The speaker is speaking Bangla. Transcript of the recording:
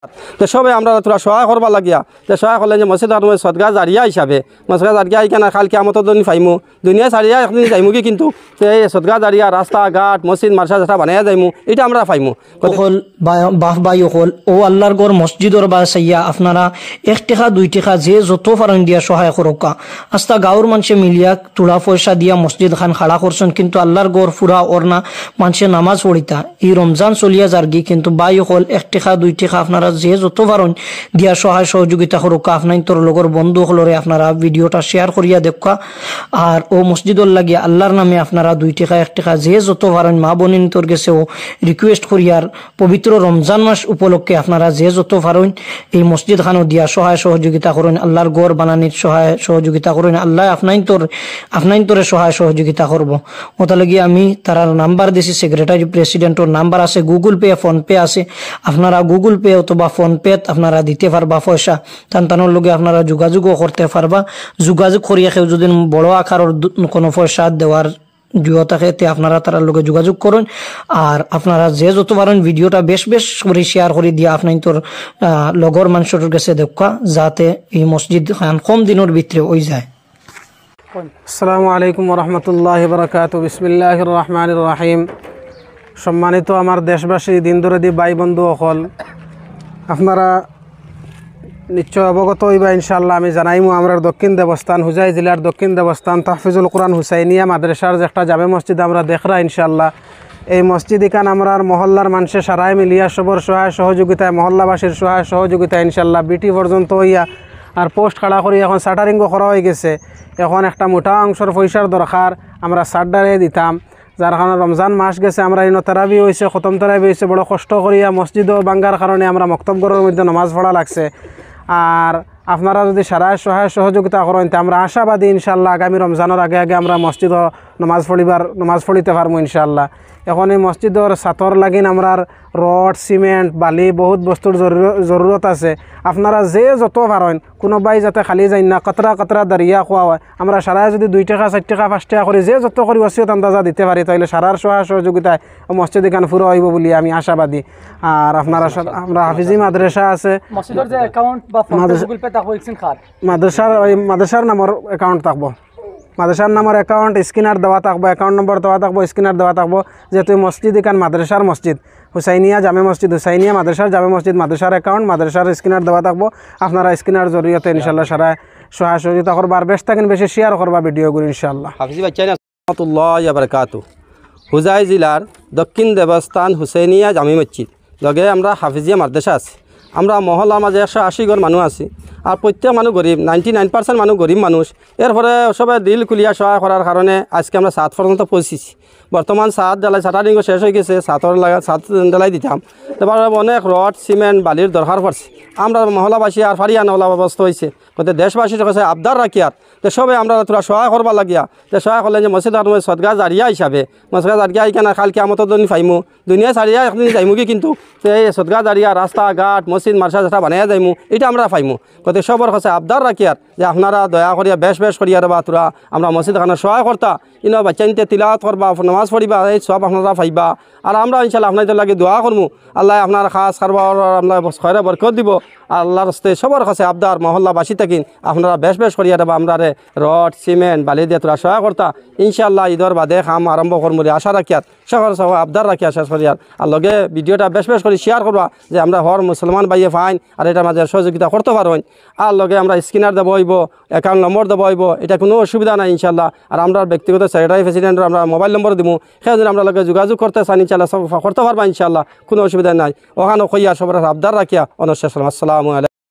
তো সবে আমরা তোরা সহায় করবা লাগিয়া যে সহায় করলেন যে মসজিদ আর সদগা জারিয়া হিসাবে মসজিদ জারিয়া এইখানে কালকে আমতর দিন ফাইমু দুনিয়া সারিয়া একদিন যাইমু কি কিন্তু এই সদগা জারিয়া রাস্তা ঘাট মসজিদ মার্শা যেটা বানাইয়া যাইমু এটা আমরা ফাইমু হল বাহ বাই হল ও আল্লাহর গড় মসজিদর বা সাইয়া আপনারা 1 টাকা 2 টাকা যে যত ফারন দিয়া সহায় করকা আস্তা গাঁওর মানুষে মিলিয়া তোলা পয়সা দিয়া মসজিদ খান খাড়া করছেন কিন্তু আল্লাহর গড় ফুরা ওরনা মানুষে নামাজ পড়িতা এই রমজান চলিয়া যারগি কিন্তু বাই হল 1 টাকা 2 টাকা আপনারা যে যত ফারন দিয়া সহায় সহযোগিতা করকা আপনার তোর লগর বন্ধু হলরে আপনারা ভিডিওটা শেয়ার করিয়া দেখা আর ও মসজিদর লাগিয়া আল্লাহর নামে আপনারা 2 টাকা 1 টাকা যে যত ফারন মা বোনিন তোর গেছেও রিকোয়েস্ট করিয়ার পবিত্র রমজান মাস উপলক্ষে আপনারা যে যত পারেন এই মসজিদ খানো দিয়া সহায় সহযোগিতা করেন আল্লাহর গড় বানানির সহায় সহযোগিতা করেন আল্লাহ আপনাইন তোরে সহায় সহযোগিতা করব ওটা লাগি আমি তার নাম্বার দিছি সেক্রেটারি প্রেসিডেন্টর নাম্বার আছে গুগল পে ফোন পে আছে আপনারা গুগল পে অথবা ফোন পে আপনারা দিতে পারবা পয়সা তানতানোর লগে আপনারা যোগাযোগও করতে পারবা যোগাযোগ করিয়া কেউ যদি বড় আকারের কোনো পয়সা দেওয়ার থাকে আপনারা তার লগে যোগাযোগ করুন আর আপনারা যে যত পারেন ভিডিওটা বেশ করে শেয়ার করে দিয়া আপনার তোর লগর মানুষের কাছে দেখা যাতে এই মসজিদ খান কম দিনের ভিতরে ওই যায়। আসসালামু আলাইকুম ওরহমতুল্লাহি বারাকাতুহু বিসমিল্লাহির রহমানির রহিম। সম্মানিত আমার দেশবাসী দিনদরদি ভাই বন্ধু সকল আপনারা নিশ্চয় অবগত হইবা ইনশাআল্লাহ আমি জানাইমু আমরা দক্ষিণ দেবস্থান হুজাই জেলার দক্ষিণ দেবস্থান তাহফিজুল কোরআন হুসাইনিয়া মাদ্রাসার যে একটা জামে মসজিদ আমরা দেখরা ইনশাআল্লাহ এই মসজিদ এখান আমরা মহল্লার মানুষের সারাই মিলিয়া সবর সহায় সহযোগিতায় মহল্লাবাসীর সহায় সহযোগিতায় ইনশাআল্লাহ বিটি পর্যন্ত হইয়া আর পোস্ট খাড়া করি এখন শাটারিংও করা হয়ে গেছে এখন একটা মোটা অংশের পয়সার দরকার আমরা শাটারে দিতাম যার কারণে রমজান মাস গেছে আমরা ইনো তারাবি হয়েছে খতম তারাবি হয়েছে বড় কষ্ট করিয়া মসজিদও ভাঙ্গার কারণে আমরা মক্তবঘরের মধ্যে নামাজ পড়া লাগছে আর আপনারা যদি সারায় সহায় সহযোগিতা করেন তা আমরা আশাবাদী ইনশাআল্লাহ আগামী রমজানের আগে আমরা মসজিদ নামাজ পড়িতে পারবো ইনশাআল্লাহ। এখন এই মসজিদর ছাতর লাগিন আমরা রড সিমেন্ট বালি বহুত বস্তুর জরুরত আছে আপনারা যে যত পারেন কোনোবাই যাতে খালি যাই না কতরা দাঁড়িয়া খোয়া হয় আমরা সারায় যদি 2 টাকা 4 টাকা 5 টাকা করে যে যত করি ওসিয়ত আন্দাজা দিতে পারি তাহলে সারার সহায় সহযোগিতায় মসজিদ এখান পুরো হইব বলি আমি আশাবাদী। আর আপনারা আমরা হাফিজি মাদ্রাসা আছে মসজিদের যে অ্যাকাউন্ট বা গুগল পে থাকবো ইকসিন খাত মাদ্রাসার নামের অ্যাকাউন্ট থাকবো মাদ্রাসার নামের অ্যাকাউন্ট স্ক্যানার দেওয়া থাকবো অ্যাকাউন্ট নম্বর দেওয়া থাকবো স্ক্যানার দেওয়া থাকবো যেহেতু মসজিদ এখান মাদ্রাসার মসজিদ হুসাইনিয়া জামে মসজিদ হুসাইনিয়া মাদ্রাসার জামে মসজিদ মাদ্রাসার অ্যাকাউন্ট মাদ্রাসার স্ক্যানার দেওয়া থাকবো আপনারা স্ক্যানার জরিয়তে ইনশাআল্লাহ সারায় সহায় সহযোগিতা করবা আর বেশ থাকেন বেশি শেয়ার করবা ভিডিওগুলো ইনশাআল্লাহ। হাফিজি বাচ্চা রহমতুল্লাহি ওয়া বারাকাতুহু হুজাই জেলার দক্ষিণ দেবস্থান হুসাইনিয়া জামে মসজিদ লগে আমরা হাফিজিয়া মাদ্রাসা আছে আমরা মহল্লার মাঝে 180 ঘর মানুষ আছি আর প্রত্যেক মানুষ গরিব 99% মানুষ গরিব মানুষ এরপরে সবাই দিল খুলিয়া সহায় করার কারণে আজকে আমরা 7 পর্যন্ত পৌঁছেছি বর্তমান 7 জ্বালাই শাটারিং শেষ হয়ে গেছে 7 জ্বালাই দিতাম এবার অনেক রড সিমেন্ট বালির দরকার পড়ছে আমরা মহল্লাবাসী আর ফারিয়া নলা অবস্থা হয়েছে কত দেশবাসীর কাছে আবদার রাখি আর তো সবে আমরা তোরা সহায় করবা লাগিয়া যে সহায় করলেন যে মসজিদ আর সদগা জারিয়া হিসাবে মসজিদ জারিয়া এইখানে কালকে আমতর দিন ফাইমু দুনিয়া সারিয়া একদিন যাইমু কি কিন্তু এই সদগা জারিয়া রাস্তা ঘাট মসজিদ মার্শা যেটা বানাইয়া যাইমু এটা আমরা ফাইমু কত সবর কাছে আবদার রাখি আর যে আপনারা দয়া করিয়া বেশ করিয়া বা তোরা আমরা মসজিদ খানে সহায় করতা ইনো বাচ্চাইতে তিলাওয়াত করবা নামাজ পড়িবা এই সব আপনারা পাইবা আর আমরা ইনশাআল্লাহ আপনাদের লাগে দোয়া করবো আল্লাহ আপনার খাস করবা আমরা খয়রা বরকত দিব আল্লাহর রাস্তে সবার কাছে আবদার মহল্লাবাসী থাকিন আপনারা বেশ করিয়া দেবা আমরা রড সিমেন্ট বালি দিয়ে তোরা সহায় করতা ইনশাআল্লাহ ঈদর বাদে কাম আরম্ভ করবো আশা রাখিয়ার সকল সহ আবদার রাখিয়া শেষ করিয়ার আর লগে ভিডিওটা বেশ করে শেয়ার করবা যে আমরা হর মুসলমান ভাইয়ে ফাইন আর এটার মাঝে সহযোগিতা করতে পারবেন আর লগে আমরা স্ক্যানার দেবো হইব অ্যাকাউন্ট নম্বর দেবো হইব এটা কোনো অসুবিধা নাই ইনশাআল্লাহ আর আমরা ব্যক্তিগত সেক্রেটারি প্রেসিডেন্টের আমরা মোবাইল নম্বর দিব সেদিন আমরা লগে যোগাযোগ করতে চান ইনশাআল্লাহ সব করতে পারবা ইনশাআল্লাহ কোনো অসুবিধা নাই ওখানে কইয়া সবার আবদার রাখিয়া অনশেষ আসসালামু আলাইকুম।